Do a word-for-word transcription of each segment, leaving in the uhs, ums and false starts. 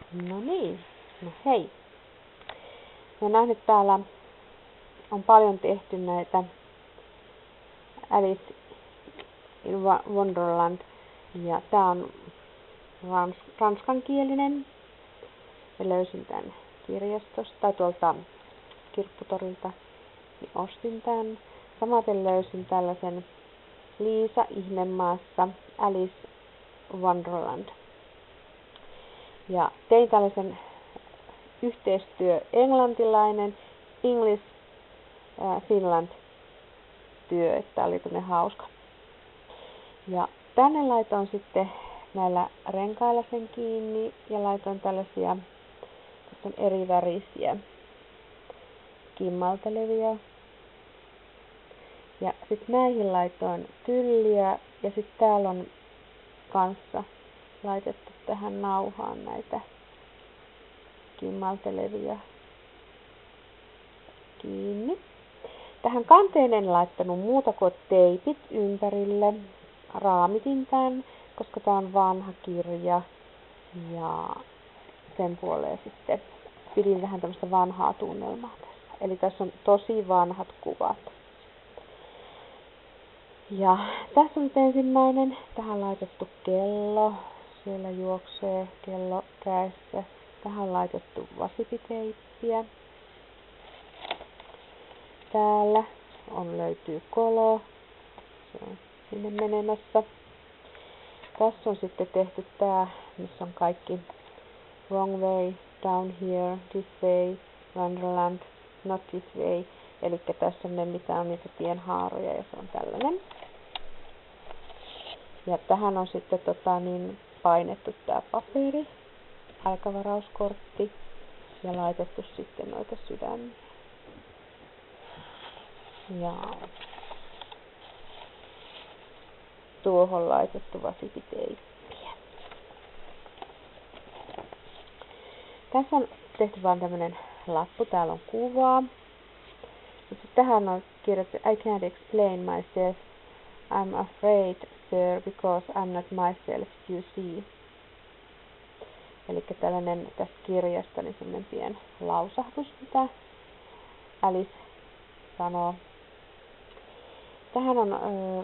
No niin, no hei. Mä oon nähnyt täällä, on paljon tehty näitä Alice in Wonderland. Ja tää on rans, ranskankielinen. Mä löysin tän kirjastosta tai tuolta kirpputorilta. Niin ostin tän. Samaten löysin tällaisen Liisa Ihmemaassa Alice Wonderland. Ja tein tällaisen yhteistyö englantilainen English äh, Finland työ, että oli tämmönen hauska. Ja tänne laitoin sitten näillä renkailla sen kiinni ja laitoin tällaisia eri värisiä kimmaltelevia. Ja sitten näihin laitoin tylliä ja sitten täällä on kanssa laitettu tähän nauhaan näitä kimmaltelevia kiinni. Tähän kanteen en laittanut muuta kuin teipit ympärille. Raamitin tän, koska tää on vanha kirja. Ja sen puoleen sitten pidin vähän tämmöistä vanhaa tunnelmaa tässä. Eli tässä on tosi vanhat kuvat. Ja tässä on nyt ensimmäinen. Tähän laitettu kello. Siellä juoksee kello kädessä. Tähän on laitettu vasipiteippiä. Täällä on löytyy kolo. Se on sinne menemässä. Tässä on sitten tehty tää, missä on kaikki wrong way, down here, this way, Wonderland, not this way. Eli tässä on ne, mitä on niitä tienhaaroja ja se on tällainen. Ja tähän on sitten tota, niin, painettu tää paperi, aikavarauskortti ja laitettu sitten noita sydämiä. Ja tuohon laitettu vasipiteippiä. Tässä on tehty vaan tämmönen lappu, täällä on kuvaa. Sitten tähän on kirjoitettu I can't explain myself. I'm afraid, sir, because I'm not myself, you see. Eli tällainen tästä kirjasta niin semmoinen pien lausahdus, mitä Alice sanoo. Tähän on öö,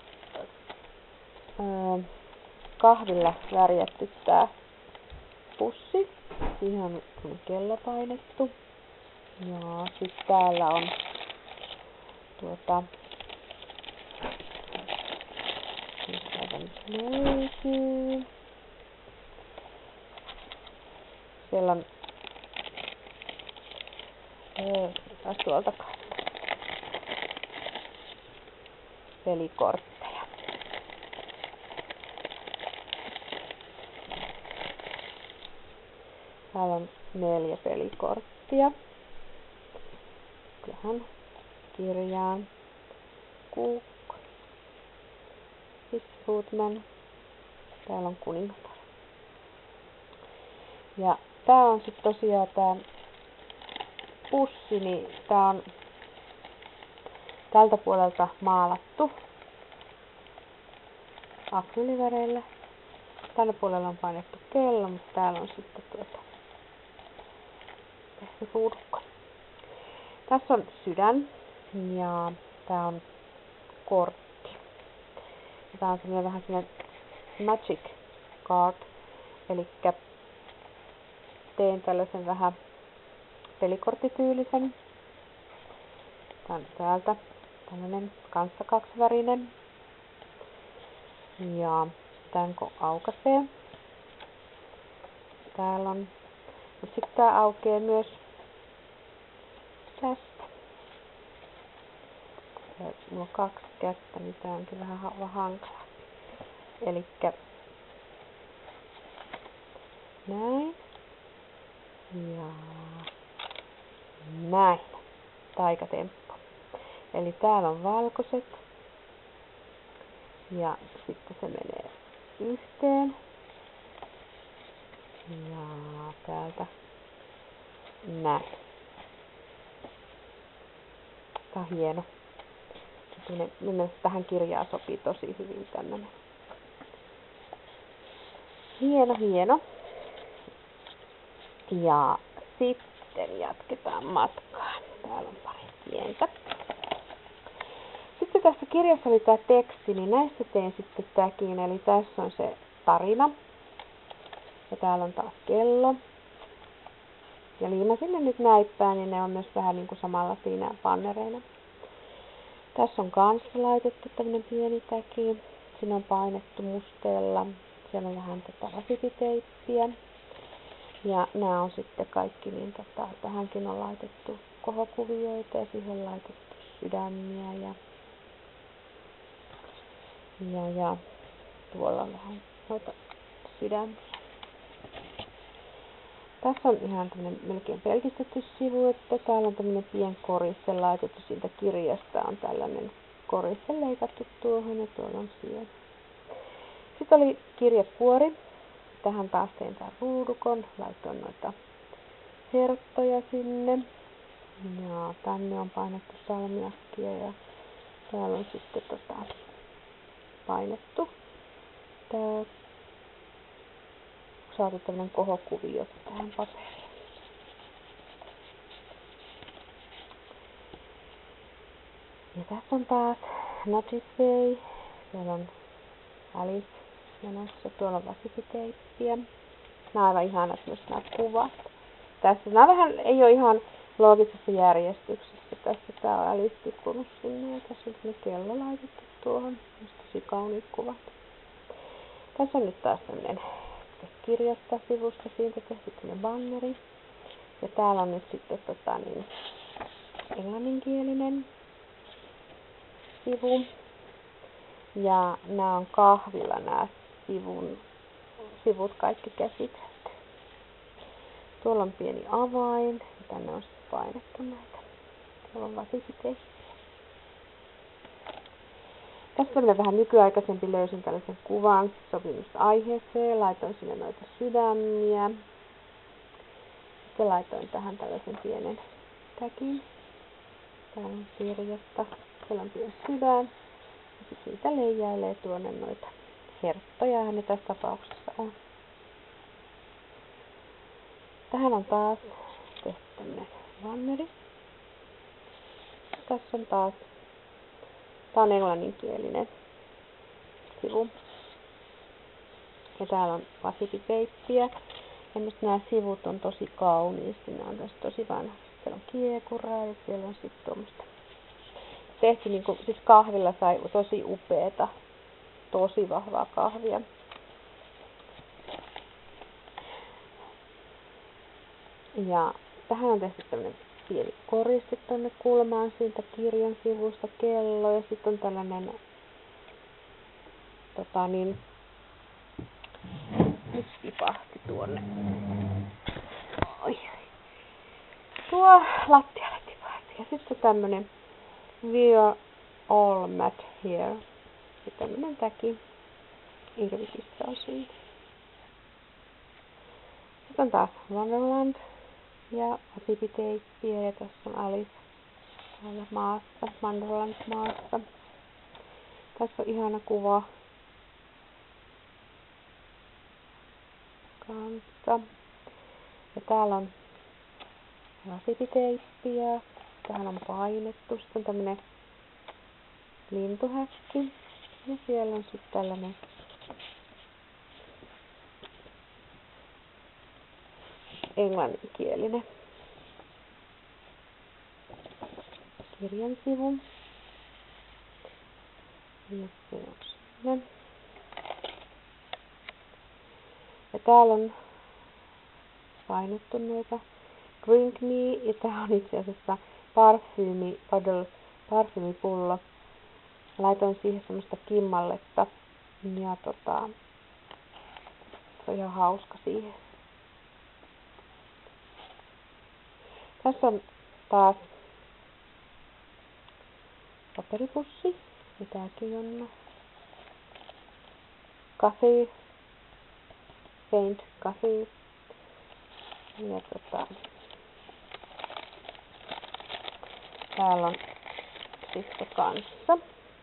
öö, kahvilla värjätty tää pussi. Siihen on kello painettu. Ja sitten täällä on tuota löytyy. Siellä on taas tuolta pelikortteja. Täällä on neljä pelikorttia. Tähän kirjaan. Cook. Footman. Täällä on kuningatar. Ja tää on sit tosiaan tää pussi, niin tää on tältä puolelta maalattu akryyliväreillä. Tällä puolella on painettu kello, mutta täällä on sitten tuota tehty ruudukko. Tässä on sydän ja tää on kortti. Ja tää on semmoinen vähän semmoinen magic card. Elikkä teen tällaisen vähän pelikorttityylisen. Tää on täältä tällainen kanssa kaksivärinen. Ja tän kun aukaisee. Täällä on. Mut sit tää aukeaa myös tästä. Mulla on kaksi kättä, niin tää onkin vähän hankala. Elikkä näin. Ja näin. Taikatemppu. Eli täällä on valkoiset. Ja sitten se menee yhteen. Ja täältä näin. Tää on hieno. Mielestäni tähän kirjaan sopii tosi hyvin tämmönen. Hieno, hieno. Ja sitten jatketaan matkaan. Täällä on pari pientä. Sitten tässä kirjassa oli tämä teksti, niin näistä tein sitten täkin. Eli tässä on se tarina. Ja täällä on taas kello. Ja liimasin ne nyt näippään, niin ne on myös vähän niin kuin samalla siinä bannereina. Tässä on kanssa laitettu tämmönen pieni täki. Siinä on painettu musteella. Siellä on vähän tätä rasipiteippiä. Ja nämä on sitten kaikki, niin tota, tähänkin on laitettu kohokuvioita ja siihen laitettu sydämiä. Ja, ja, ja tuolla on vähän noita sydämiä. Tässä on ihan tämmönen melkein pelkistetty sivu, että täällä on tämmönen pien koriste laitettu siitä kirjasta. On tällainen koriste leikattu tuohon ja tuolla on siellä. Sitten oli kirjekuori. Tähän taas tein tää ruudukon. Laitoin noita herttoja sinne. Ja tänne on painettu salmiakkia ja täällä on sitten tota, painettu tää. Saatu tämmönen kohokuvio tähän paperiin. Ja tässä on taas Notice Way. Siellä on Alice menossa. Tuolla on vasipiteippiä. Nämä on aivan ihanat myös nämä kuvat. Tässä nämä vähän ei ole ihan loogisessa järjestyksessä. Tässä tää on Alice tippunut sinne ja tässä on semmoinen kello laitettu tuohon. Tosi kauniit kuvat. Tässä on nyt taas tämmönen kirjasta sivusta, siitä tehty tämmönen banneri. Ja täällä on nyt sitten tota niin, englanninkielinen sivu. Ja nämä on kahvilla nämä sivun, sivut kaikki käsitelty. Tuolla on pieni avain. Ja tänne on sitten painettu näitä. Tuolla on vasipiteippiä. Tässä on vähän nykyaikaisempi, löysin tällaisen kuvan sopimusaiheeseen. Laitoin sinne noita sydämiä. Sitten laitoin tähän tällaisen pienen täkin. Täällä on kirjasta. Siellä on pieni sydän. Ja sitten siitä leijailee tuonne noita herttoja. Ne tässä tapauksessa on. Tähän on taas tehty tämmönen banneri. Tässä on taas. Tää on englanninkielinen sivu. Ja täällä on vasipiteippiä. Ja minusta nämä sivut on tosi kauniisti. Nämä on tässä tosi vanha. Siellä on kiekuraa ja siellä on sitten tuommoista. Tehty niinku, siis kahvilla sai tosi upeeta. Tosi vahvaa kahvia. Ja tähän on tehty tämmönen pieni koriste tonne kulmaan siitä kirjan sivusta, kello ja sitten on tällainen tota niin nyt tipahti tuonne. Oi. Tuo lattialle tipahti. Ja sitten tämmönen We are all met here. Ja tämmönen täki. Irvikistä on siitä. Sitten on taas Wonderland. Ja vasipiteippiä ja tässä on Alice täällä maassa, Wonderland maassa. Tässä on ihana kuva kanssa. Ja täällä on vasipiteippiä. Tähän on painettu. Sitten on tämmönen lintuhäkki. Ja siellä on sitten tällainen englanninkielinen kirjan sivu. Ja se on sinne. Ja täällä on painettu noita Drink Me. Ja tää on itse asiassa parfyymi, paddle, parfyymipullo. Laitoin siihen semmoista kimmalletta. Ja tota, se on ihan hauska siihen. Tässä on taas paperipussi. Ja tääkin on Coffee. Saint Coffee. Ja tota, täällä on sitten kanssa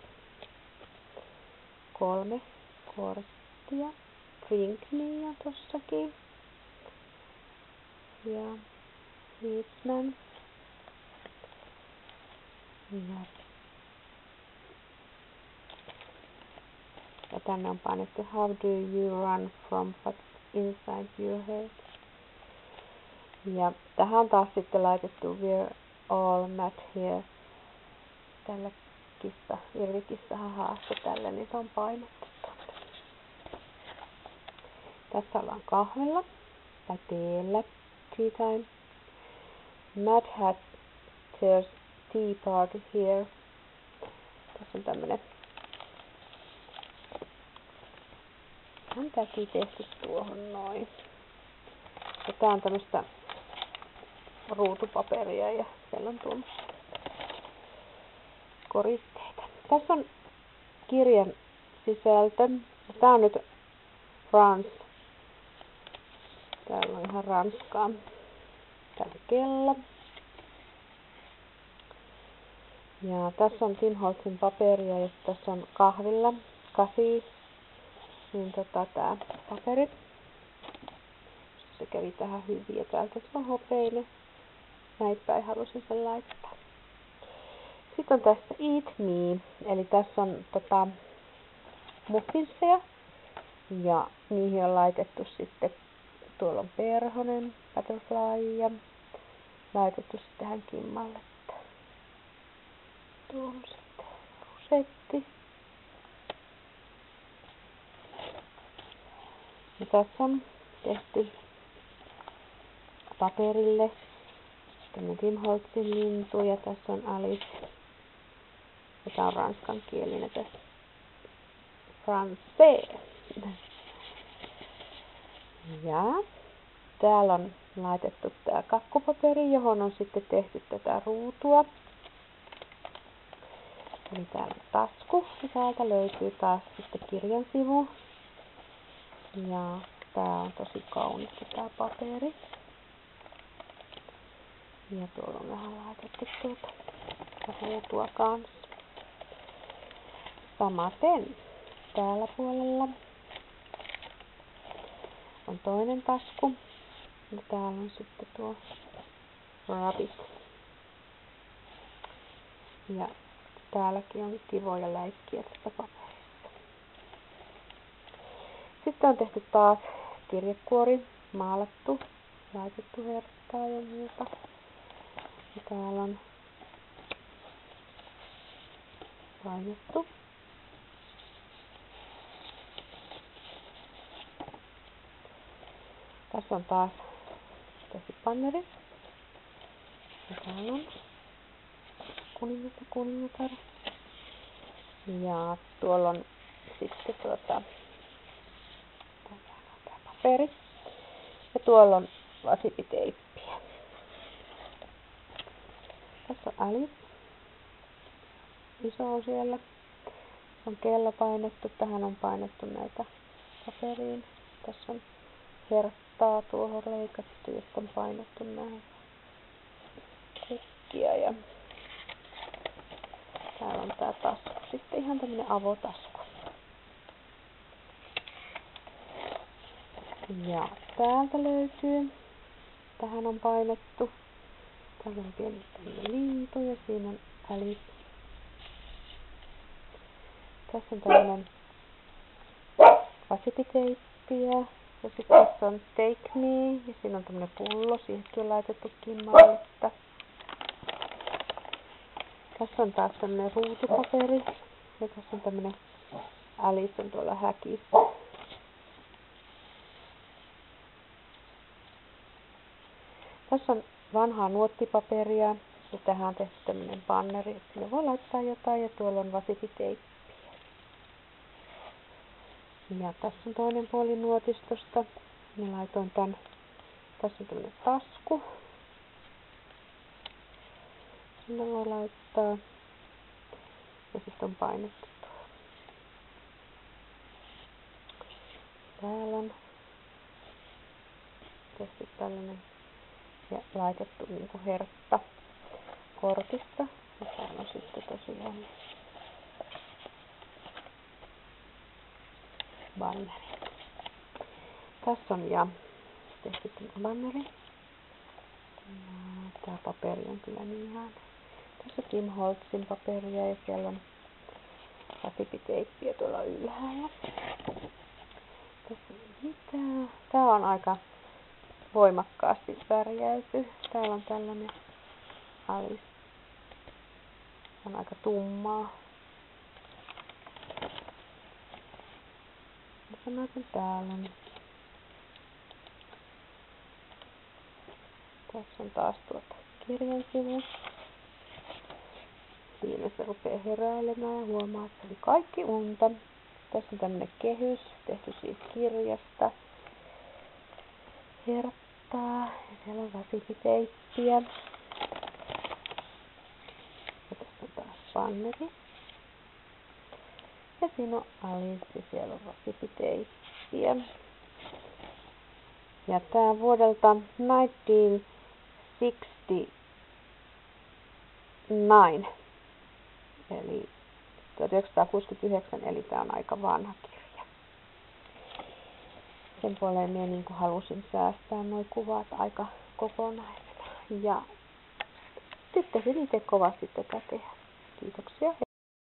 kolme korttia. Drink Me on tossakin. ja Heatman. Ja, ja tänne on painettu How do you run from what's inside your head. Ja tähän on taas sitten laitettu We're all mad here. Tällä kissa, Irvikissahan haaste tälle, niin se on painettu tonne. Tässä ollaan kahvilla tai teellä. Tea time. Mad Hat there's tea party here. Tässä on tämmönen ihan täki tehty tuohon noin. Ja tää on tämmöstä ruutupaperia ja siellä on tuommoista koristeita. Tässä on kirjan sisältö. Tää on nyt France. Täällä on ihan ranskaa. Täällä on kello. Ja tässä on Tim Holtzin paperia ja tässä on kahvilla kasi. Niin tota tää paperi. Se kävi tähän hyvin ja täältä se on hopeinen. Näin päin halusin sen laittaa. Sitten on tässä Eat Me, eli tässä on tota, muffinsseja ja niihin on laitettu sitten, tuolla on perhonen, butterfly ja laitettu sitten tähän kimmalletta. Tuolla on sitten rusetti. Ja tässä on tehty paperille tämmönen Tim Holtzin lintu ja tässä on Alice. Ja tää on ranskankielinen tässä. Français. Ja täällä on laitettu tää kakkupaperi, johon on sitten tehty tätä ruutua. Eli täällä on tasku ja täältä löytyy taas sitten kirjan sivu. Ja tää on tosi kaunis tää paperi. Ja tuolla on vähän laitettu tuota ruutua kanssa. Samaten täällä puolella on toinen tasku. Ja täällä on sitten tuo rabbit. Ja täälläkin on kivoja läikkiä tästä paperista. Sitten on tehty taas kirjekuori, maalattu, laitettu herttaa ja muuta. Ja täällä on painettu. Tässä on taas tehty banneri. Ja täällä on kuningas ja kuningatar. Ja tuolla on sitten tuota tää paperi. Ja tuolla on vasipiteippiä. Tässä on Alice. Iso on siellä. On kello painettu. Tähän on painettu näitä paperiin. Tässä on herttaa tuohon leikattu, josta on painettu näin kukkia. Ja täällä on tää tasku. Sitten ihan tämmönen avotasku. Ja täältä löytyy. Tähän on painettu. Täällä on pieni tämmönen lintu ja siinä on Alice. Tässä on tämmönen vasipiteippiä. Ja sitten tässä on Take Me. Ja siinä on tämmönen pullo. Siihenkin on laitettu kimmalletta. Tässä on taas tämmönen ruutupaperi. Ja tässä on tämmönen Alice on tuolla häkissä. Tässä on vanhaa nuottipaperia. Ja tähän on tehty tämmönen banneri, että sinne voi laittaa jotain. Ja tuolla on vasipiteippiä. Ja tässä on toinen puoli nuotistosta. Mä laitoin tän. Tässä on tämmönen tasku. Sinne voi laittaa. Ja sitten on painettu tuo. Täällä on tehty tällainen ja laitettu niinku hertta kortista. Ja täällä on sitten tosiaan banneri. Tässä on ja tehty tämä banneri. Tää paperi on kyllä niin ihana. Tässä Tim Holtzin paperia ja siellä on rasippiteippiä tuolla ylhäällä. Tässä ei mitään. Tää on aika voimakkaasti värjäyty. Täällä on tällainen Alice. On aika tummaa. Sanoin täällä. Tässä on taas tuota kirjan sivu. Siinä se rupeaa heräilemään ja huomaa, että oli kaikki unta. Tässä on tämmönen kehys, tehty siis kirjasta. Herppaa. Ja siellä on rasipiteippiä. Ja tässä on taas banneri. Ja siinä on Alice ja siellä on rasipiteippiä. Ja tää on vuodelta nineteen sixty-nine. Eli tuhatyhdeksänsataakuusikymmentäyhdeksän, eli tää on aika vanha kirja. Sen puoleen minä niin kuin halusin säästää nuo kuvat aika kokonaisena. Ja tykkäsin itse kovasti tätä tehdä. Kiitoksia.